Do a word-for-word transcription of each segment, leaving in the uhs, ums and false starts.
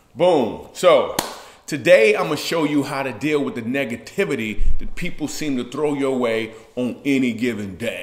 Boom. So today I'm gonna show you how to deal with the negativity that people seem to throw your way on any given day.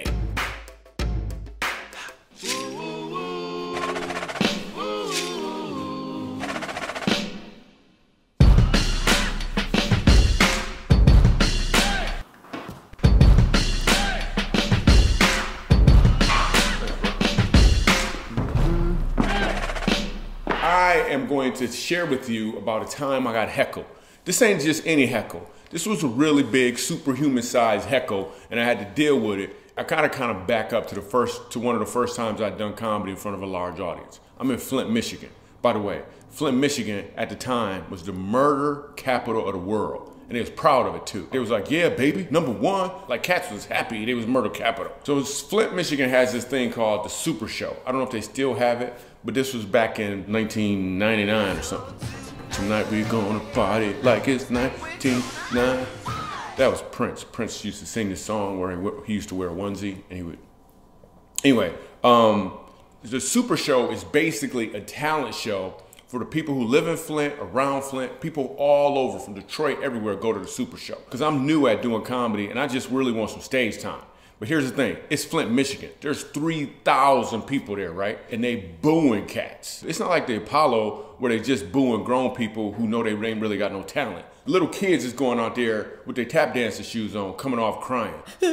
I am going to share with you about a time I got heckled. This ain't just any heckle. This was a really big, superhuman sized heckle, and I had to deal with it. I gotta kind of back up to the first, to one of the first times I'd done comedy in front of a large audience. I'm in Flint, Michigan. By the way, Flint, Michigan at the time was the murder capital of the world. And they was proud of it too. They was like, yeah, baby, number one. Like cats was happy they was murder capital. So Flint, Michigan has this thing called the Super Show. I don't know if they still have it, but this was back in nineteen ninety-nine or something. Tonight we gonna party like it's nineteen ninety-nine. That was Prince. Prince used to sing this song where he, he used to wear a onesie and he would. Anyway, um, the Super Show is basically a talent show for the people who live in Flint, around Flint, people all over from Detroit, everywhere go to the Super Show. Because I'm new at doing comedy and I just really want some stage time. But here's the thing, it's Flint, Michigan. There's three thousand people there, right? And they booing cats. It's not like the Apollo where they just booing grown people who know they ain't really got no talent. Little kids is going out there with their tap dancer shoes on, coming off crying.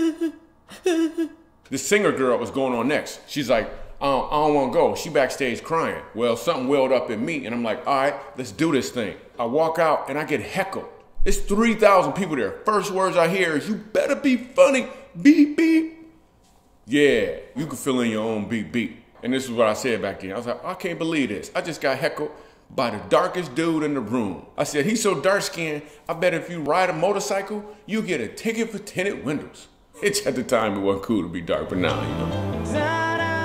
This singer girl was going on next. She's like, I don't, I don't want to go. She backstage crying. Well, something welled up in me and I'm like, all right, let's do this thing. I walk out and I get heckled. It's three thousand people there. First words I hear is, you better be funny, beep, beep. Yeah, you can fill in your own beep, beep. And this is what I said back then. I was like, I can't believe this. I just got heckled by the darkest dude in the room. I said, he's so dark skinned, I bet if you ride a motorcycle, you get a ticket for tinted windows. It's at the time it wasn't cool to be dark, but now, you know.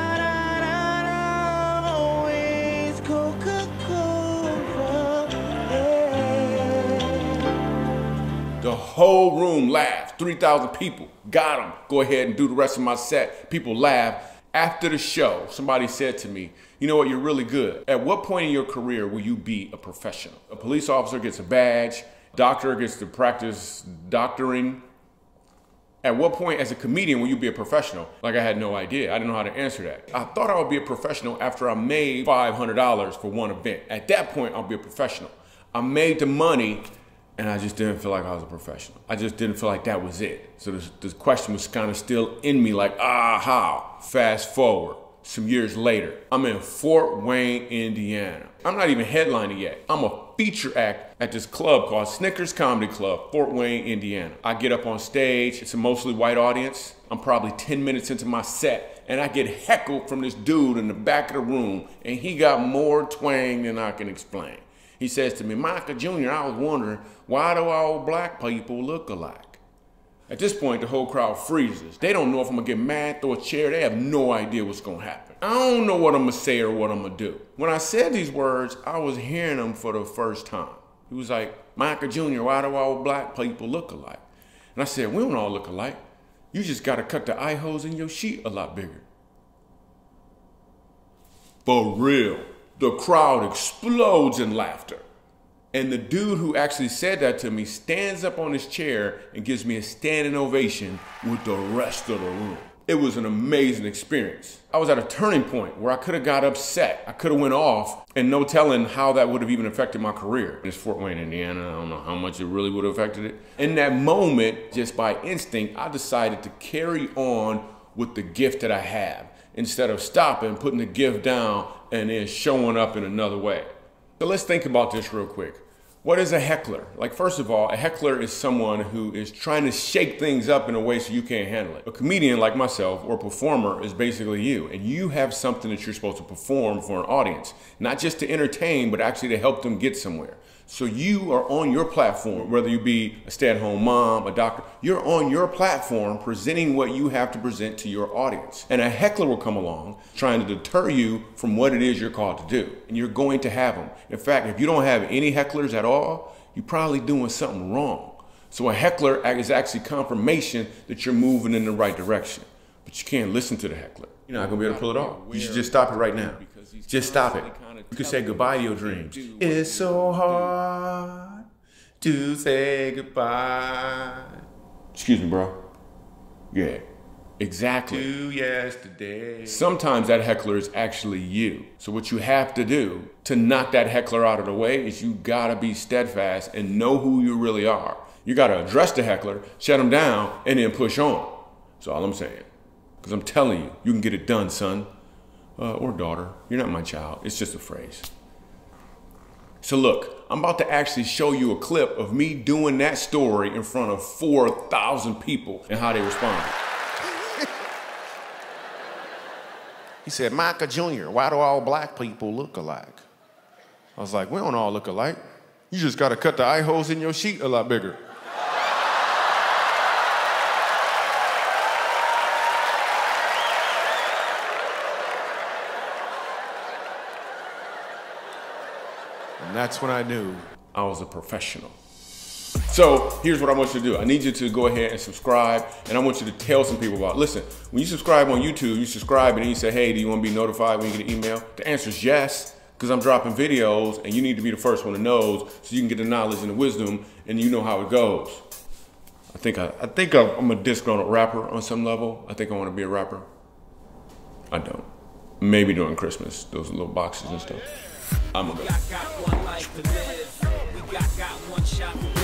The whole room laughed, three thousand people, got them. Go ahead and do the rest of my set. People laughed. After the show, somebody said to me, you know what, you're really good. At what point in your career will you be a professional? A police officer gets a badge, doctor gets to practice doctoring. At what point as a comedian will you be a professional? Like I had no idea, I didn't know how to answer that. I thought I would be a professional after I made five hundred dollars for one event. At that point, I'll be a professional. I made the money, and I just didn't feel like I was a professional. I just didn't feel like that was it. So this, this question was kind of still in me like, ah, how? Fast forward, some years later, I'm in Fort Wayne, Indiana. I'm not even headlining yet. I'm a feature act at this club called Snickers Comedy Club, Fort Wayne, Indiana. I get up on stage, it's a mostly white audience. I'm probably ten minutes into my set, and I get heckled from this dude in the back of the room, and he got more twang than I can explain. He says to me, Michael Junior, I was wondering, why do all black people look alike? At this point, the whole crowd freezes. They don't know if I'm gonna get mad, throw a chair. They have no idea what's gonna happen. I don't know what I'm gonna say or what I'm gonna do. When I said these words, I was hearing them for the first time. He was like, Michael Junior, why do all black people look alike? And I said, we don't all look alike. You just gotta cut the eye holes in your sheet a lot bigger. For real. The crowd explodes in laughter. And the dude who actually said that to me stands up on his chair and gives me a standing ovation with the rest of the room. It was an amazing experience. I was at a turning point where I could have got upset. I could have went off, and no telling how that would have even affected my career. It's Fort Wayne, Indiana. I don't know how much it really would have affected it. In that moment, just by instinct, I decided to carry on with the gift that I have, instead of stopping, putting the gift down, and then showing up in another way. So let's think about this real quick. What is a heckler? Like, first of all, a heckler is someone who is trying to shake things up in a way so you can't handle it. A comedian like myself, or a performer, is basically you, and you have something that you're supposed to perform for an audience, not just to entertain, but actually to help them get somewhere. So you are on your platform, whether you be a stay-at-home mom, a doctor, you're on your platform presenting what you have to present to your audience. And a heckler will come along trying to deter you from what it is you're called to do. And you're going to have them. In fact, if you don't have any hecklers at all, you're probably doing something wrong. So a heckler is actually confirmation that you're moving in the right direction. But you can't listen to the heckler. You're not gonna be able to pull it off. You should just stop it right now. Just stop it. You can say goodbye to your dreams. It's so hard to say goodbye. Excuse me, bro. Yeah, exactly. To yesterday. Sometimes that heckler is actually you. So what you have to do to knock that heckler out of the way is you gotta be steadfast and know who you really are. You gotta address the heckler, shut him down, and then push on. That's all I'm saying. Because I'm telling you, you can get it done, son. Uh, or daughter. You're not my child. It's just a phrase. So look, I'm about to actually show you a clip of me doing that story in front of four thousand people and how they responded. He said, Micah Junior, why do all black people look alike? I was like, we don't all look alike. You just got to cut the eye holes in your sheet a lot bigger. And that's when I knew I was a professional. So here's what I want you to do. I need you to go ahead and subscribe, and I want you to tell some people about it. Listen, when you subscribe on YouTube, you subscribe and then you say, hey, do you want to be notified when you get an email? The answer is yes, because I'm dropping videos and you need to be the first one to know so you can get the knowledge and the wisdom and you know how it goes. I think, I, I think I'm a disgruntled rapper on some level. I think I want to be a rapper. I don't. Maybe during Christmas, those little boxes and stuff. I'm gonna go.